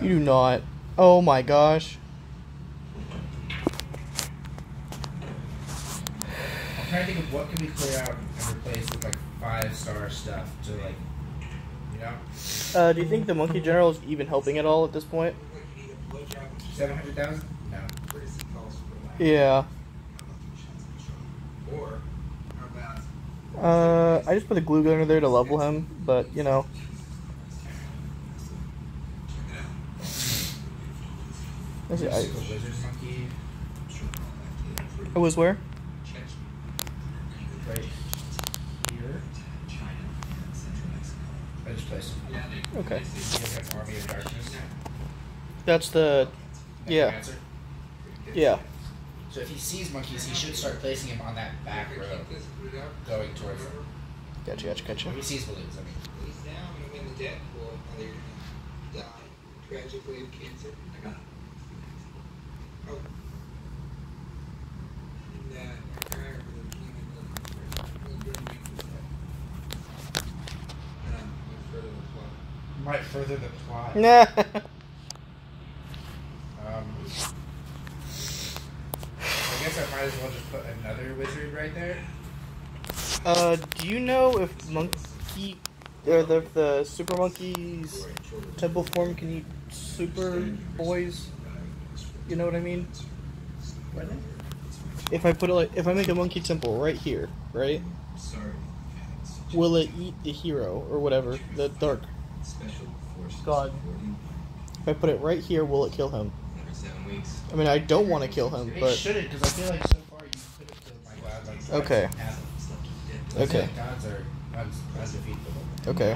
You do not. Oh my gosh. I'm trying to think of what can we clear out and replace with like 5-star stuff to like, you know? Do you think the Monkey General is even helping at all at this point? 700,000? No. Yeah. I just put a glue gun in there to level him, but you know. There's a lizard monkey. It was where? Right here. I just placed him. Okay. That's Army of Darkness. That's the... yeah. Answer. Yeah. So if he sees monkeys, he should start placing him on that back row, going towards them. Gotcha. If he sees balloons, I mean. He's down and in the Deadpool, and they're gonna die tragically of cancer. I got it. Oh. And our guy over there came in really good week with that. Might further the plot. Nah. I guess I might as well just put another wizard right there. Do you know if monkey... or the super monkey's temple form can eat super boys? You know what I mean? If I put it like... if I make a monkey temple right here, right? Will it eat the hero, or whatever, the dark god? If I put it right here, will it kill him? I mean, I don't want to kill him, It but... shouldn't, because I feel like so far you could have killed my god. Like, Okay. Okay. Gods are undefeatable. Okay.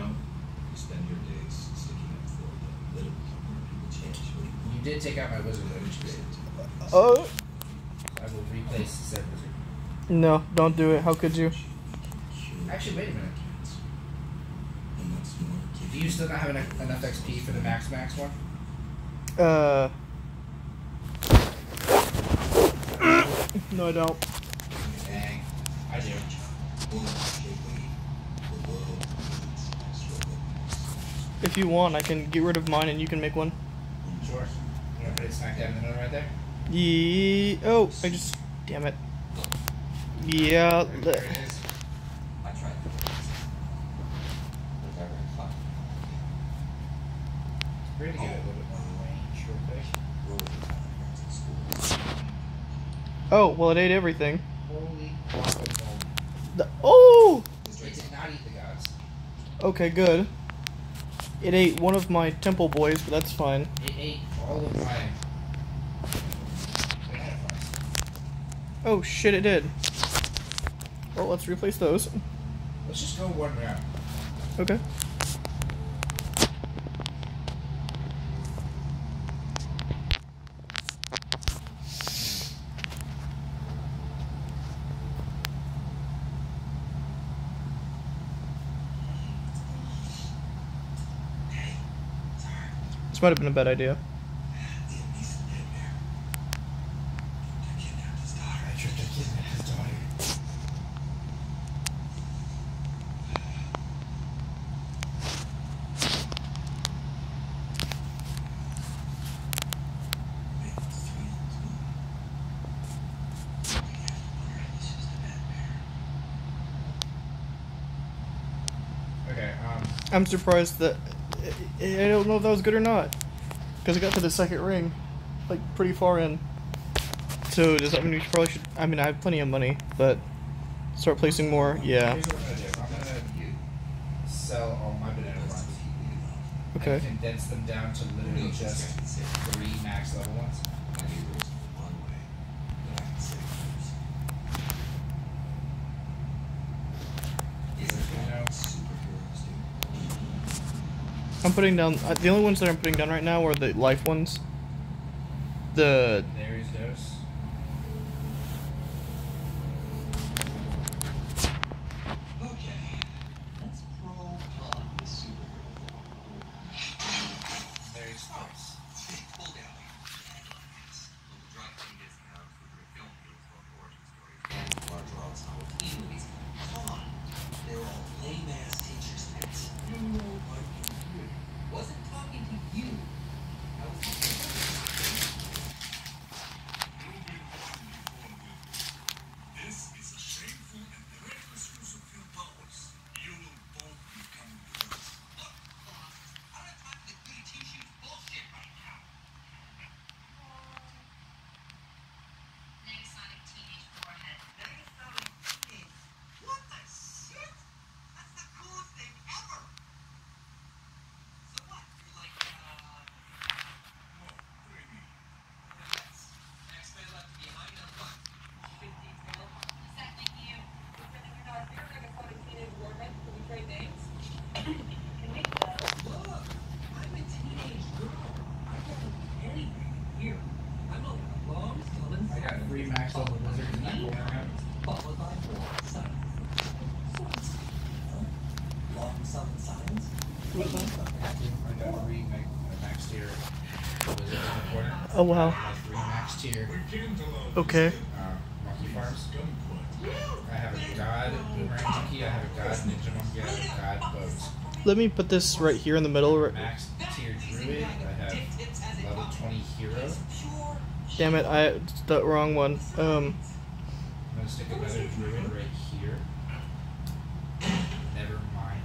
You did take out my wizard, which is great. Oh! I will replace said wizard. No, don't do it. How could you? Actually, wait a minute. Do you still not have enough XP for the max one? No, I don't. Dang. I do. If you want, I can get rid of mine and you can make one. Sure. You want to put it smack down in the middle right there? Oh, I just... damn it. Yeah. There it is. I tried. We're going to give it a little bit more range real quick. Oh, well, it ate everything. Holy guacamole. Oh! It did not eat the gods. Okay, good. It ate one of my temple boys, but that's fine. It ate all of my... Oh, shit, it did. Well, let's replace those. Let's just go one round. Okay. This might have been a bad idea. I tried to kidnap his daughter. Okay, I'm surprised that... I don't know if that was good or not. Because I got to the second ring. Like, pretty far in. So, does that mean we probably should... I mean, I have plenty of money, but... start placing more? Yeah. here's what I'm gonna do. I'm gonna sell all my banana runs. Okay. And condense them down to literally just 3 max level ones. I'm putting down... the only ones that I'm putting down right now are the life ones. The... There's dose. Okay, let's roll on the superhero. There's dose. Pull down. The drug thing gets out for your film deals for origin stories and larger ensemble teen movies. Come on, they're all lame-ass teachers' pets. You know what you do. Wasn't talking to you. I Oh wow. My 3 max tier Okay. monkey farms. I have a god boomerang monkey, I have a god ninja monkey, I have a god boat. Let me put this right here in the middle. Max tier druid, I have level 20 hero. Damn it, it's the wrong one. I'm gonna stick another druid right here. Never mind.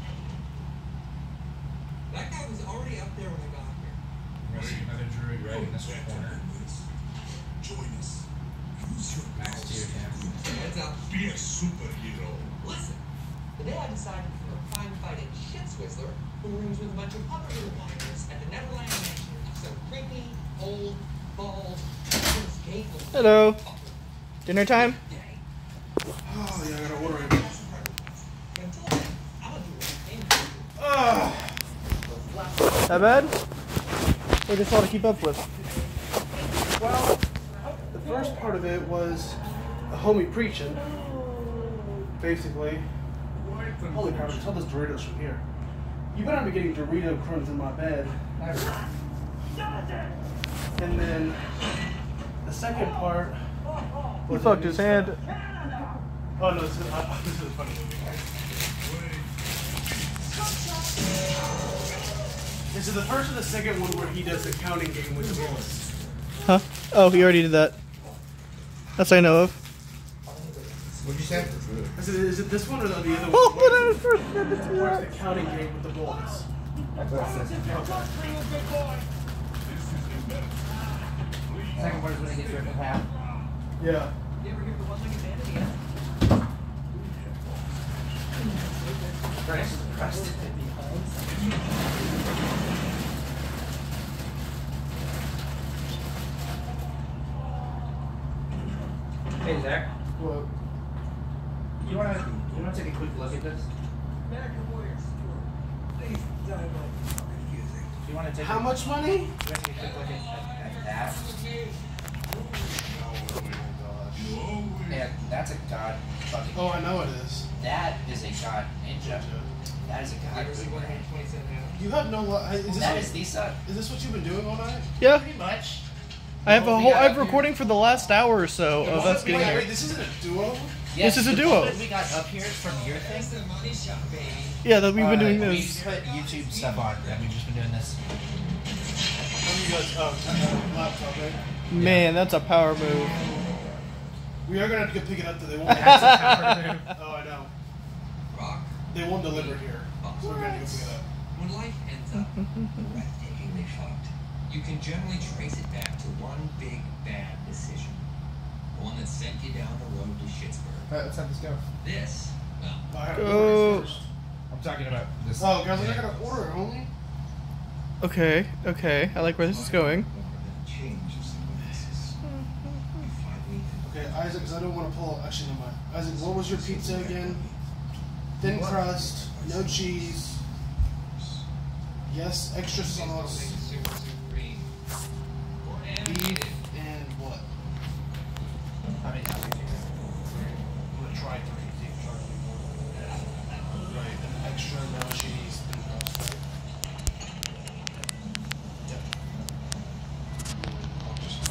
That guy was already up there when I got here. I'm gonna stick another druid right in this corner. Join us. Use your Max tier him. Heads up. Be a superhero. Listen, the day I decided for a crime-fighting shit swizzler who rooms with a bunch of other little miners at the Neverland Mansion, so creepy, old, bald, hello. Dinner time? Oh, yeah, I gotta order it. That bad? Or just all to keep up with? Well, the first part of it was a homie preaching, basically. Holy crap, I can tell this Doritos from here. You better not be getting Dorito crumbs in my bed. And then the second part He fucked his hand. Oh no, this is a funny movie. This is the first and the second one where he does the counting game with the bullets. Huh? Oh, he already did that. That's I know of. What'd you say? Is it this one or the other one? Oh, what did I first said this Where's the counting game with the bullets? Second part is when he gets ripped in half. Yeah. Christ. Hey Zach, What? you wanna take a quick look at this? You wanna take How much money? You wanna take a quick look at that? Yeah, that's a god fucking. Oh, I know it is. That is a god ninja. That is a god. You have no. That is Lisa. Is this what you've been doing all night? Yeah. Pretty much. I have a whole. I've recording for the last hour or so of us getting Wait, here. this isn't a duo. Yes, This is a the duo. moment we got up here from your thing. Yeah, that we've been doing We this. put YouTube stuff on, and we've just been doing this. You guys, laptop, right? Man, that's a power move. We are gonna have to go pick it up. Though they won't. That's a power move. Oh, I know. Rock. They won't deliver here, so we're gonna go pick it up. When life ends up breathtakingly fucked, you can generally trace it back to one big bad decision. The one that sent you down the road to Schittsburg. Alright, let's have this go. This, well, I have to Go. order it first. I'm talking about this. Oh, guys, I gotta order it only. Okay, okay. I like where this is going. Okay, Isaac, because I don't want to pull. Actually, no mind. Isaac, what was your pizza again? Thin crust, no cheese. Yes, extra sauce. Beef and what? How many hours? I'm gonna try 3. See if charge me more. Right, and extra no cheese. Thin crust, right? Yep. I'll just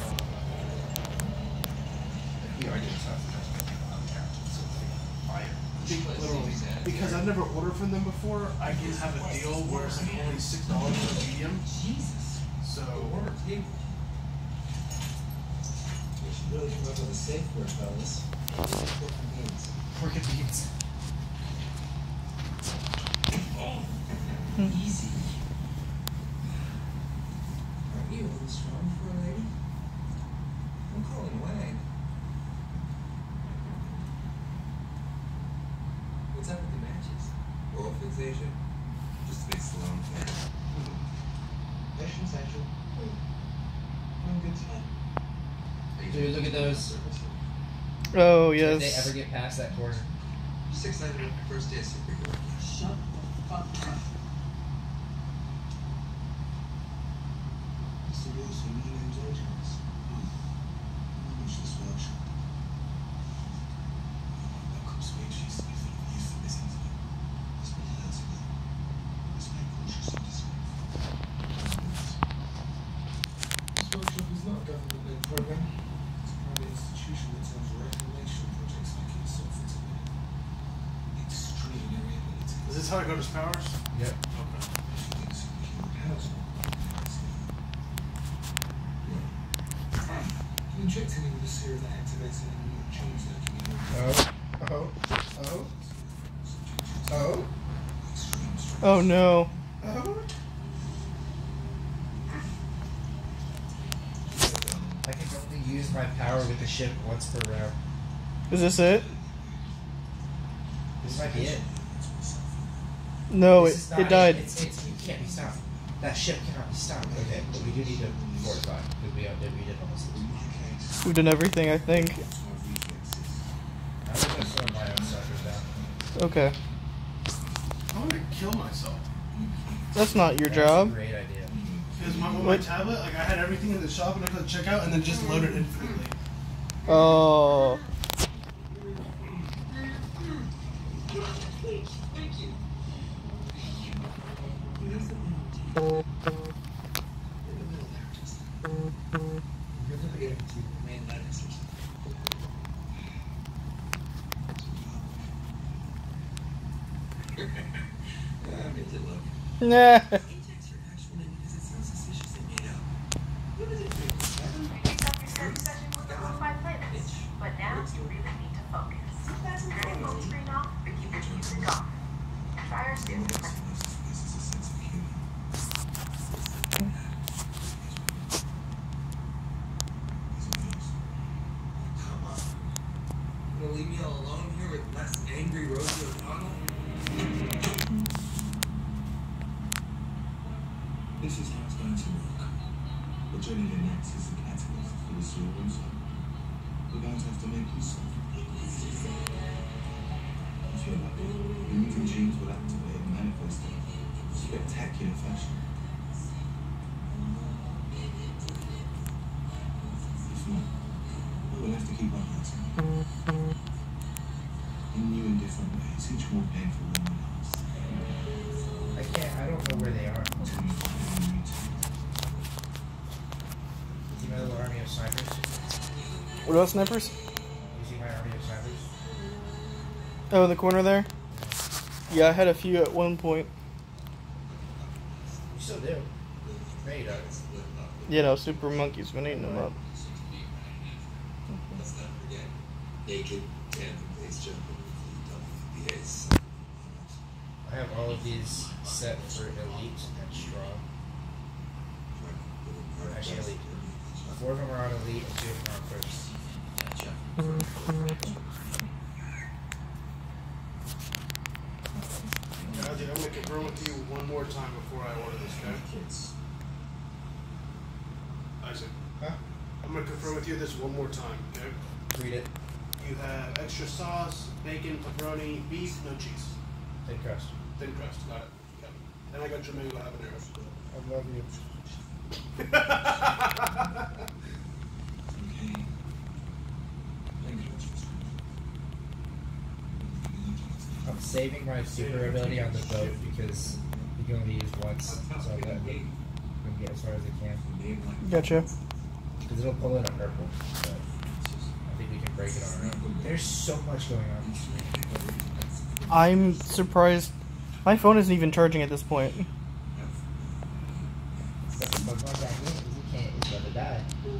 We already did sauce. On the couch, so it's like fire. literally, because I've never ordered from them before, I can have a deal where it's like only $6 for a medium. Jesus. So We should really come up with a safe word, fellas. Pork and beans. Easy. Aren't you a little strong for a lady? I'm calling Wang. What's up with the matches? Oral fixation? Just a big Sloan thing. Fashion central. Having a good time. Dude, look at those. Oh Did they ever yes. get past that corner? 600 at my first day of superhero. Shut the fuck up. Mr. Wilson, my name's Ajax. How much this watch? That comes to age, she's used to missing to me. It's been years ago. Let's make cautious and discreet. This workshop is this how I got his powers? Yep. Okay. Injecting him with a serum that activates an immune change Oh no. I can only use my power with the ship once per round. Is this it? This might be it. No, This is it not died. It can't be stopped. That ship cannot be stopped. Okay, but we do need to fortify because we did almost lose. We've done everything, I think. I'm gonna slow my own suckers down. Okay. I'm gonna kill myself. That's not your That's a job. great idea. Because my tablet, like I had everything in the shop and I could check out and then just load it infinitely. Oh. Nah. But now you really need to focus. Turn your phone screen off and keep your music off. Try our student. You gonna leave me all alone here with less angry Rosie O'Donnell? This is how it's going to work. The journey to next is a catalyst for the silver side. We're going to have to make you suffer. I feel like the mutant genes will activate and manifest in spectacular fashion. If not, we'll have to keep on fighting. In new and different ways, each more painful than the last. I don't know where they are. Until you find a new mutant. See my little army of snipers? What about snipers? You see my army of snipers? Oh, in the corner there? Yeah, I had a few at one point. You still do. There you go. You know, Super Monkey's been eating them up. Let's not forget, naked, tandem-based jumping with WBA's. I have all of these set for elite and strong. Actually, elite. 4 of them are on elite and 2 of them are on first. I'm gonna confirm with you one more time before I order this, okay? Isaac. Huh? I'm gonna confirm with you this one more time, okay? Read it. You have extra sauce, bacon, pepperoni, beef, no cheese. Thin crust. Thin crust, got it. Okay. And I got your mango habaneros. I love you. I'm saving my super ability on the boat because you can only use once, so I'm gonna get as far as I can. Gotcha. Because it'll pull in a purple, but I think we can break it on our own. There's so much going on. I'm surprised. My phone isn't even charging at this point. Set the Pokemon back in because you can't, it's about to die.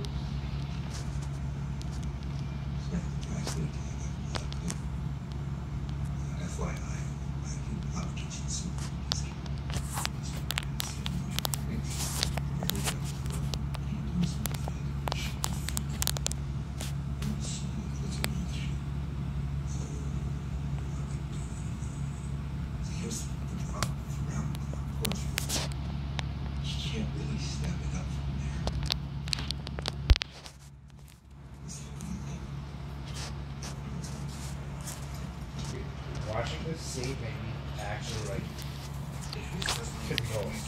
Watching this scene made me actually like control it.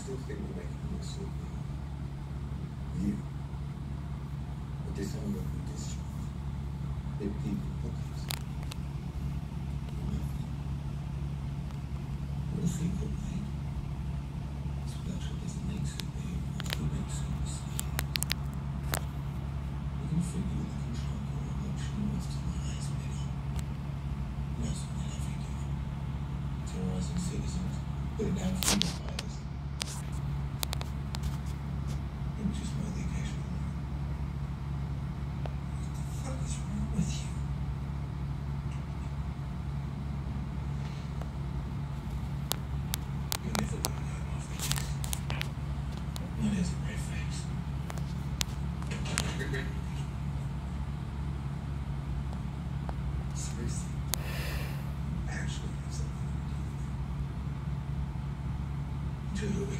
still think we're making a look so good. You. But there's someone who discharge. They people bookings. What if we go right? Special doesn't make superheroes. Who makes superheroes? We can figure the control corruption moves to the highest middle. Yes, whatever you do. Terrorizing citizens. Putting down freedom fighters. It was just my occasional one. What the fuck is wrong with you? You're never gonna get him off the case. That is a great face. Seriously. Actually, have something to do with it.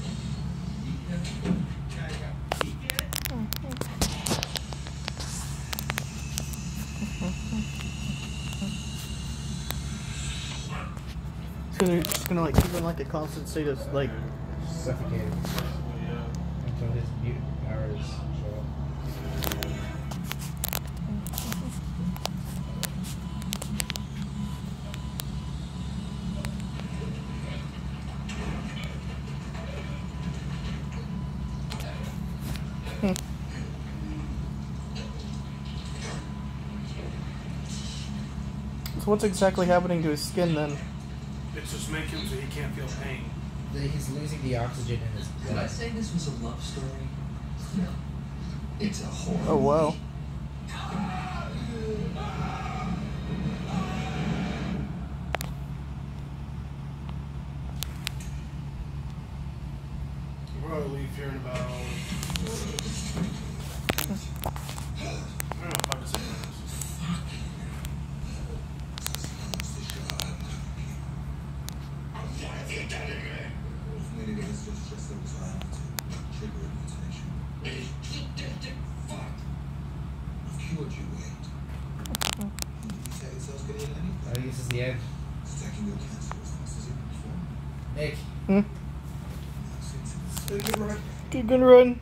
So they're just gonna like keep in like a constant state of like Suffocated until his mutant powers show up. So what's exactly happening to his skin then? It's just making him so he can't feel pain. He's losing the oxygen in his Did I blood. say this was a love story? No. It's a horror. Oh wow. We're gonna leave here in about, I don't know, 5 to 6 minutes. I think this is the end. Nick. Hmm? Good run.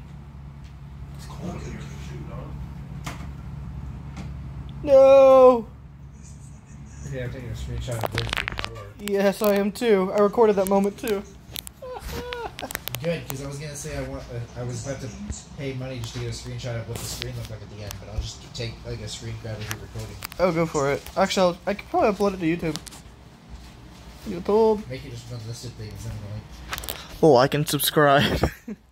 No. Okay, I'm taking a screenshot of this before. Yes, I am too. I recorded that moment too. Good, because I was gonna say I was about to pay money just to get a screenshot of what the screen looked like at the end, but I'll just take like a screen grab of you recording. Oh, go for it. Actually, I could probably upload it to YouTube. YouTube. Make it just unlisted things, then like. Oh, I can subscribe.